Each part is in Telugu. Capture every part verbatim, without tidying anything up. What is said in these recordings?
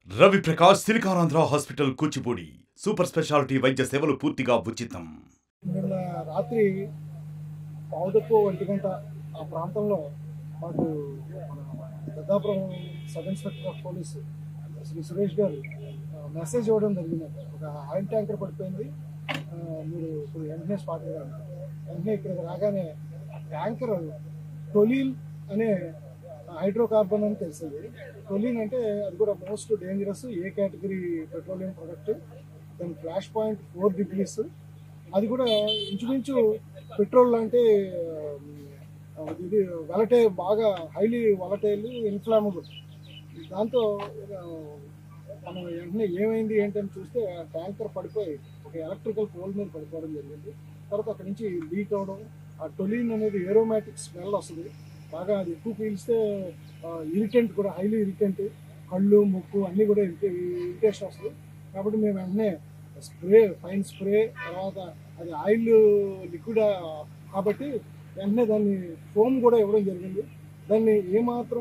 Ravi Prakash Siliconandhra hospital Kuchipudi super speciality వైద్య సేవలు పూర్తిగా ఉచితం. నిన్న రాత్రి పావుదక్కు ఒంటి గంట ఆ ప్రాంతంలో మాకు Peddapuram sub inspector of police Shri Suresh గారు మెసేజ్ ఇవ్వడం జరిగింది. ఒక ఆయిల్ ట్యాంకర్ పడిపోయింది, మీరు ఇప్పుడు వెంటనే స్పాట్ అయ్యారు. వెంటనే ఇక్కడికి రాగానే ఆ ట్యాంకర్ టొలీన్ అనే హైడ్రోకార్బన్ అని తెలిసింది. టొలీన్ అంటే అది కూడా most dangerous A category petroleum product. దాని ఫ్లాష్ పాయింట్ ఫోర్ డిగ్రీస్. అది కూడా ఇంచుమించు పెట్రోల్ లాంటి ఇది వెలటే బాగా హైలీ వలటైల్ ఇన్ఫ్లామబుల్. దాంతో మనం వెంటనే ఏమైంది ఏంటని చూస్తే ట్యాంకర్ పడిపోయి ఒక ఎలక్ట్రికల్ పోల్ మీద పడిపోవడం జరిగింది. తర్వాత అక్కడి నుంచి లీక్ అవడం, ఆ టొలీన్ అనేది ఏరోమాటిక్ స్మెల్ వస్తుంది. బాగా అది ఎక్కువ పీల్స్తే ఇరిటెంట్ కూడా, హైలీ ఇరిటెంట్, కళ్ళు ముక్కు అన్నీ కూడా ఇరిటేషన్ వస్తుంది. కాబట్టి మేము వెంటనే స్ప్రే, ఫైన్ స్ప్రే, తర్వాత అది ఆయిల్ లిక్విడ్ కాబట్టి వెంటనే దాన్ని ఫోమ్ కూడా ఇవ్వడం జరిగింది. దాన్ని ఏమాత్రం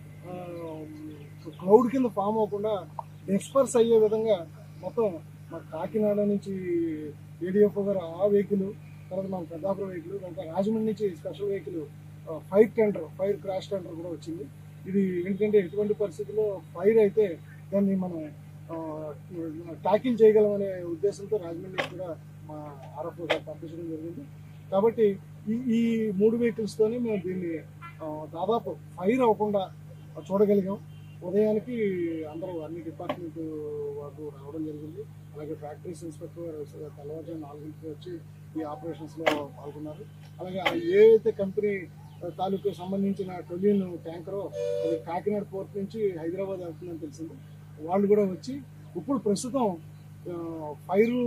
క్లౌడ్ కింద ఫామ్ అవ్వకుండా డిస్పర్స్ అయ్యే విధంగా మొత్తం మా కాకినాడ నుంచి ఏడిఎఫ్ఓ గారు ఆ వెహికల్, తర్వాత మా పెద్దాపురం వెహికల్, తర్వాత రాజమండ్రి నుంచి special vehicle fire tender, fire crash tender కూడా వచ్చింది. ఇది ఏంటంటే ఎటువంటి పరిస్థితుల్లో ఫైర్ అయితే దాన్ని మనం ట్యాకిల్ చేయగలమనే ఉద్దేశంతో రాజమండ్రి కూడా మా ఆర్ఎఫ్ఓ గారు పంపించడం జరిగింది. కాబట్టి ఈ ఈ మూడు వెహికల్స్తోనే మేము దీన్ని దాదాపు ఫైర్ అవ్వకుండా చూడగలిగాం. ఉదయానికి అందరూ అన్ని డిపార్ట్మెంట్ వాళ్ళు రావడం జరిగింది. అలాగే ఫ్యాక్టరీస్ ఇన్స్పెక్టర్ తెల్లవారుజాము నాలుగింటికి వచ్చి ఈ ఆపరేషన్స్లో పాల్గొన్నారు. అలాగే ఏదైతే కంపెనీ తాలూకు సంబంధించిన టొలీన్ ట్యాంకరో అది కాకినాడ పోర్ట్ నుంచి హైదరాబాద్ వెళ్తుందని తెలిసింది. వాళ్ళు కూడా వచ్చి ఇప్పుడు ప్రస్తుతం ఫైర్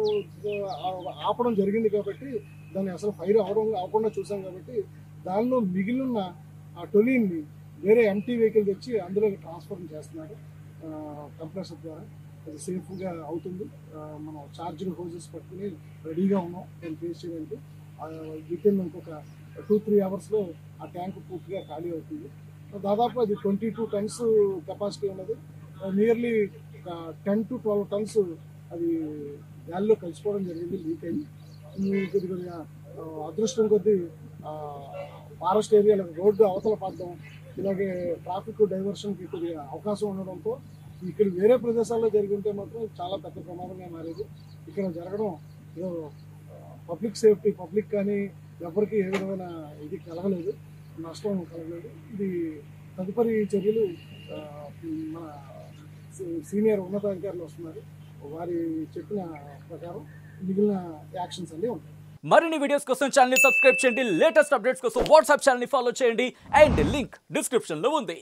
ఆపడం జరిగింది కాబట్టి దాన్ని అసలు ఫైర్ అవడం అవ్వకుండా చూసాం కాబట్టి దానిలో మిగిలిన ఆ టొలీన్ని వేరే ఎంటీ వెహికల్ తెచ్చి అందులోకి ట్రాన్స్ఫర్ చేస్తున్నారు కంప్రెసర్ ద్వారా. అది సేఫ్గా అవుతుంది. మనం చార్జర్ హోజెస్ పట్టుకుని రెడీగా ఉన్నాం దాన్ని ఫేస్ చేయడానికి. విత్ ఇన్ ఇంకొక టూ త్రీ అవర్స్లో ఆ ట్యాంక్ పూర్తిగా ఖాళీ అవుతుంది. దాదాపు అది ట్వంటీ టూ టన్స్ కెపాసిటీ ఉన్నది. Nearly ten to twelve tons అది గాలిలో కలిసిపోవడం జరిగింది, లీక్ అయ్యి. కొద్ది కొద్దిగా అదృష్టం కొద్దీ ఫారెస్ట్ ఏరియాలో రోడ్డు అవతల పడడం, ఇలాగే ట్రాఫిక్ డైవర్షన్కి కొద్దిగా అవకాశం ఉండడంతో ఇక్కడ వేరే ప్రదేశాల్లో జరిగి ఉంటే మాత్రం చాలా పెద్ద ప్రమాదంగా మారేది. ఇక్కడ జరగడం ఏదో పబ్లిక్ సేఫ్టీ, పబ్లిక్ కానీ ఎవరికి ఏ విధమైన ఇది కలగలేదు, నష్టం కలగలేదు. ఇది తదుపరి చర్యలు మన సీనియర్ ఉన్నతాధికారులు వస్తున్నారు, వారి చెప్పిన ప్రకారం మిగిలిన యాక్షన్స్ అన్నీ ఉంటాయి. మరిన్ని వీడియోస్ కోసం ఛానల్ ని సబ్స్క్రైబ్ చేయండి. లేటెస్ట్ అప్డేట్స్ కోసం వాట్సాప్ ఛానల్ ని ఫాలో చేయండి. అండ్ లింక్ డిస్క్రిప్షన్ లో ఉంది.